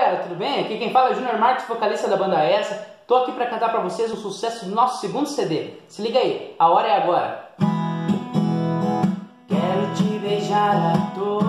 galera, tudo bem? Aqui quem fala é Júnior Marques, vocalista da banda Essa. Tô aqui pra cantar pra vocês o sucesso do nosso segundo CD. Se liga aí, a hora é agora. Quero te beijar à toa.